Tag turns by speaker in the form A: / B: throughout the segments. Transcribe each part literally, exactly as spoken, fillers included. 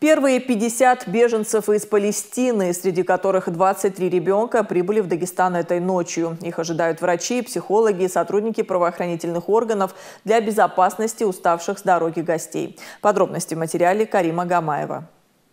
A: Первые пятьдесят беженцев из Палестины, среди которых двадцать три ребенка, прибыли в Дагестан этой ночью. Их ожидают врачи, психологи, сотрудники правоохранительных органов для безопасности уставших с дороги гостей. Подробности в материале Карима Гамаева.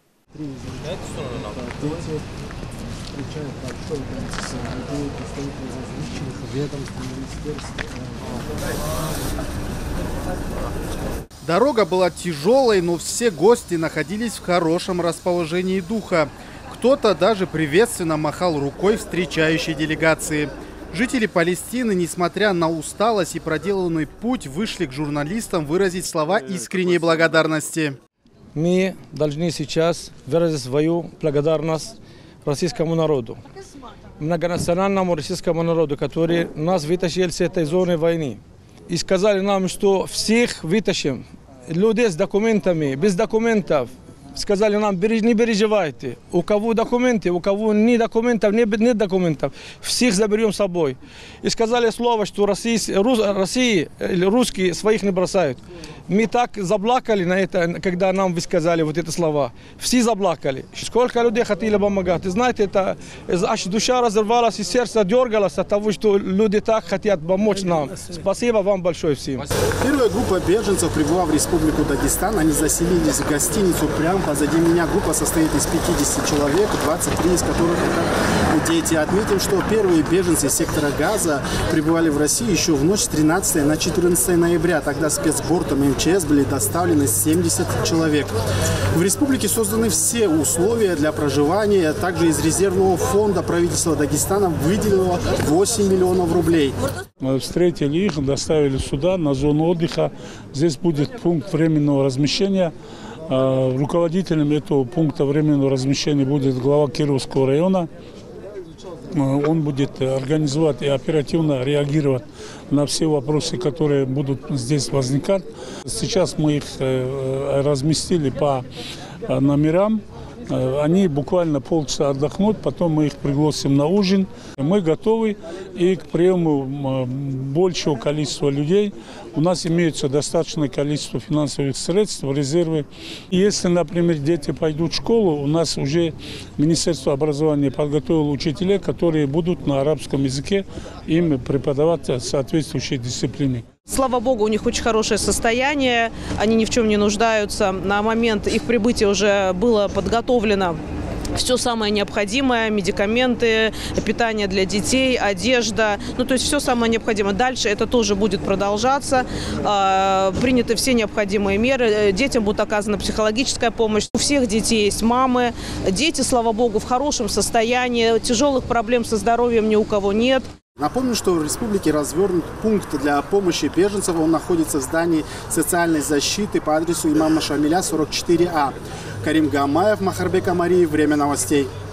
B: Дорога была тяжелой, но все гости находились в хорошем расположении духа. Кто-то даже приветственно махал рукой встречающей делегации. Жители Палестины, несмотря на усталость и проделанный путь, вышли к журналистам выразить слова искренней благодарности.
C: Мы должны сейчас выразить свою благодарность российскому народу, многонациональному российскому народу, который нас вытащил с этой зоны войны. И сказали нам, что всех вытащим, людей с документами, без документов. Сказали нам, не переживайте, у кого документы, у кого нет документов, нет, нет документов, всех заберем с собой. И сказали слово, что Россия, Россия, русские своих не бросают. Мы так заплакали на это, когда нам вы сказали вот эти слова. Все заплакали. Сколько людей хотели помогать. И знаете, это, аж душа разорвалась и сердце дергалось от того, что люди так хотят помочь нам. Спасибо вам большое всем.
B: Первая группа беженцев прибыла в Республику Дагестан. Они заселились в гостиницу прямо позади меня. Группа состоит из пятидесяти человек, двадцать три из которых это дети. Отметим, что первые беженцы из сектора Газа прибывали в Россию еще в ночь с тринадцатого на четырнадцатое ноября. Тогда спецбортом эм че эс были доставлены семьдесят человек. В республике созданы все условия для проживания. Также из резервного фонда правительство Дагестана выделило восемь миллионов рублей.
D: Мы встретили их, доставили сюда, на зону отдыха. Здесь будет пункт временного размещения. Руководителем этого пункта временного размещения будет глава Кировского района. Он будет организовать и оперативно реагировать на все вопросы, которые будут здесь возникать. Сейчас мы их разместили по номерам. Они буквально полчаса отдохнут, потом мы их пригласим на ужин. Мы готовы и к приему большего количества людей. У нас имеется достаточное количество финансовых средств в резерве. И если, например, дети пойдут в школу, у нас уже Министерство образования подготовило учителей, которые будут на арабском языке им преподавать соответствующие дисциплины.
E: Слава Богу, у них очень хорошее состояние, они ни в чем не нуждаются. На момент их прибытия уже было подготовлено все самое необходимое, медикаменты, питание для детей, одежда, ну то есть все самое необходимое. Дальше это тоже будет продолжаться, э, приняты все необходимые меры, детям будет оказана психологическая помощь. У всех детей есть мамы, дети, слава Богу, в хорошем состоянии, тяжелых проблем со здоровьем ни у кого нет.
B: Напомню, что в республике развернут пункт для помощи беженцев. Он находится в здании социальной защиты по адресу имама Шамиля, сорок четыре А. Карим Гамаев, Махарбек Амариев. Время новостей.